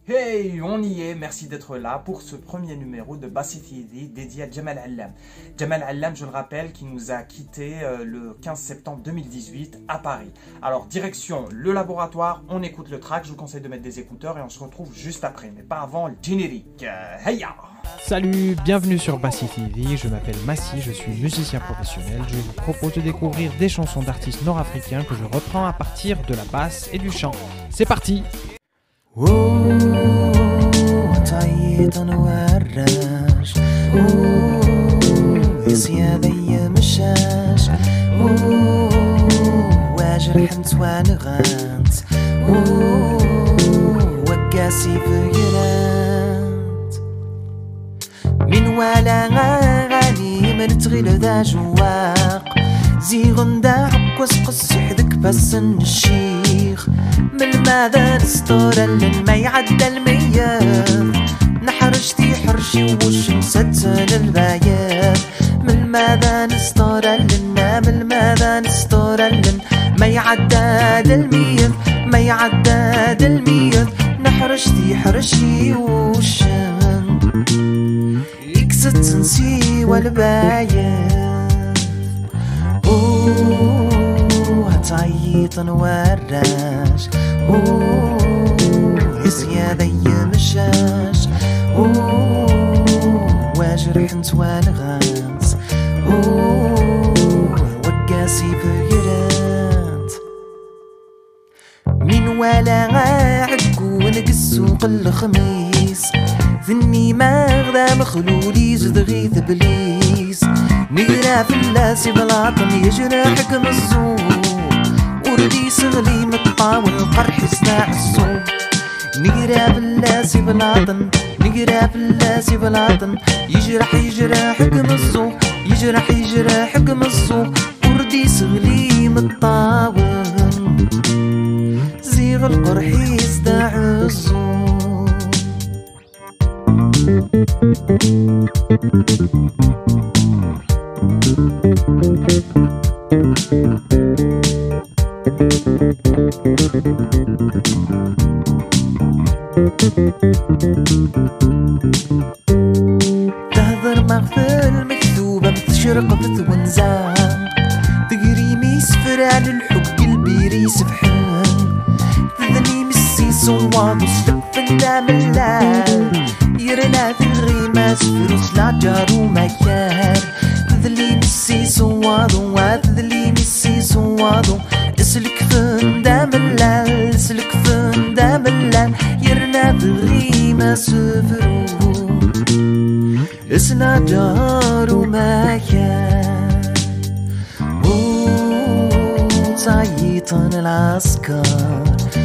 Hey, on y est, merci d'être là pour ce premier numéro de Bassi TV dédié à Jamal Allam. Jamal Allam, je le rappelle, qui nous a quittés le 15 septembre 2018 à Paris. Alors, direction le laboratoire, on écoute le track, je vous conseille de mettre des écouteurs et on se retrouve juste après, mais pas avant le générique. Heya! Salut, bienvenue sur Bassi TV, je m'appelle Massi, je suis musicien professionnel. Je vous propose de découvrir des chansons d'artistes nord-africains que je reprends à partir de la basse et du chant. C'est parti! تعيط نوراش يسيا ذي مشاش واجرح نتوان غانت وقاسي فقرات من ولا غاني من تغيل ذا جواق زيغن دا حقوس قص يحذك بس الشيخ من ماذا نستورا لن ما يعدى المياه نحرجتي حرشي وش نسد البايات من ماذا نستورا لنا من ماذا نستورا لن ما يعدى المياه ما يعدى المياه نحرجتي حرشي وش يكسد تنسي والبايات تعيط نوراش يسيا ذي مشاش واجرح نتوان غانس وقاسي فقرات من ولا عقو نقص سوق الخميس ذني ما غدا مخلولي زدغيث بليس نقرا في اللاسي بلاطن يجرى حكم الزور وردي صغلي مطاول القرح يصنع الصوم نقرا في اللاسي بلاطن نقرا في اللاسي بلاطن يجرح حكم الزور يجرح حكم الزور وردي صغلي مطاول زيغ القرح يصنع الصوم تهضر مغفل مكتوبة بتشرق بتونزان تقري ميسفر على الحب قلبي يسفحن تذني مسي صواد وستفن دام اللال يرنا في الغيمات فلوس لا جار ومكار تذلي مسي صواد وتذلي مسي صواد اسلك فن دام اللال اسلك فن دام اللال يرنا في الغيمة سفرو اسنا جار ومكار تعيطن العسكر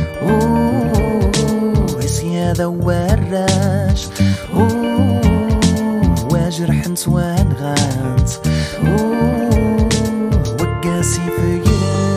يسيا ذا وراش واجرح نتوان غانت وقاسي فقرات.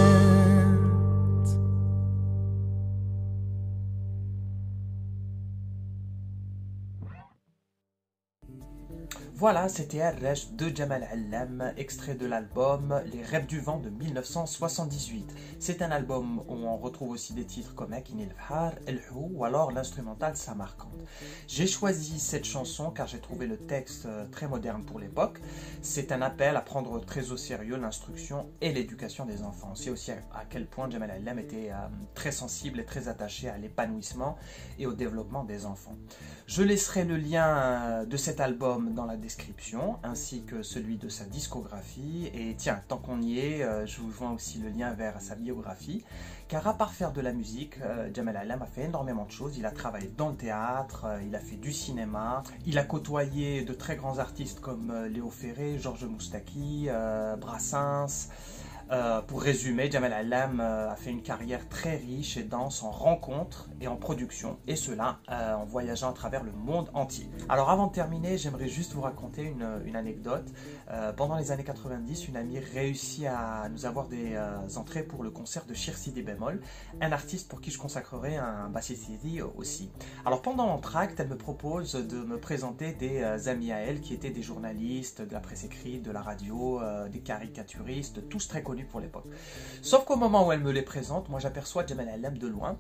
Voilà, c'était Arrash de Jamal Allam, extrait de l'album Les Rêves du Vent de 1978. C'est un album où on retrouve aussi des titres comme Akin el Bhar, El Hou ou alors l'instrumental Samarkand. J'ai choisi cette chanson car j'ai trouvé le texte très moderne pour l'époque. C'est un appel à prendre très au sérieux l'instruction et l'éducation des enfants. C'est aussi à quel point Jamal Allam était très sensible et très attaché à l'épanouissement et au développement des enfants. Je laisserai le lien de cet album dans la description, ainsi que celui de sa discographie. Et tiens, tant qu'on y est, je vous joins aussi le lien vers sa biographie. Car à part faire de la musique, Jamal Allam a fait énormément de choses. Il a travaillé dans le théâtre, il a fait du cinéma, il a côtoyé de très grands artistes comme Léo Ferré, Georges Moustaki, Brassens. Pour résumer, Jamal Allam a fait une carrière très riche et dense en rencontres et en production, et cela en voyageant à travers le monde entier. Alors avant de terminer, j'aimerais juste vous raconter une anecdote. Pendant les années 90, une amie réussit à nous avoir des entrées pour le concert de Shir Sidi Bémol, un artiste pour qui je consacrerai un Bassi Sidi aussi. Alors pendant l'entracte, elle me propose de me présenter des amis à elle qui étaient des journalistes, de la presse écrite, de la radio, des caricaturistes, tous très connus pour l'époque. Sauf qu'au moment où elle me les présente, moi j'aperçois Jamal Allam de loin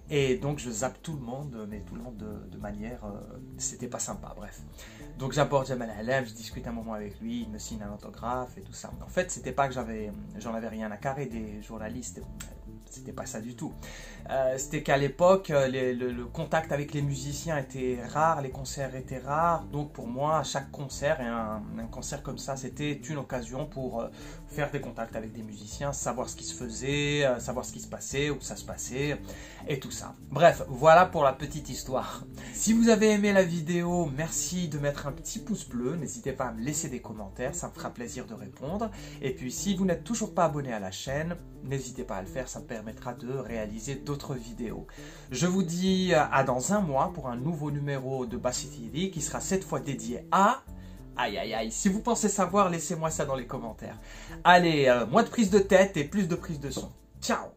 Et donc je zappe tout le monde, mais tout le monde de manière... c'était pas sympa, bref. Donc j'apporte Jamal Alem, je discute un moment avec lui, il me signe un autographe et tout ça. En fait, c'était pas que j'en avais rien à carrer des journalistes, c'était pas ça du tout. C'était qu'à l'époque, le contact avec les musiciens était rare, les concerts étaient rares. Donc pour moi, chaque concert, et un concert comme ça, c'était une occasion pour faire des contacts avec des musiciens, savoir ce qui se faisait, savoir ce qui se passait, où ça se passait, et tout ça. Bref, voilà pour la petite histoire. Si vous avez aimé la vidéo, merci de mettre un petit pouce bleu. N'hésitez pas à me laisser des commentaires, ça me fera plaisir de répondre. Et puis si vous n'êtes toujours pas abonné à la chaîne, n'hésitez pas à le faire, ça me permettra de réaliser d'autres vidéos. Je vous dis à dans un mois pour un nouveau numéro de Bassi TV qui sera cette fois dédié à... Aïe aïe aïe, si vous pensez savoir, laissez-moi ça dans les commentaires. Allez, moins de prise de tête et plus de prise de son. Ciao!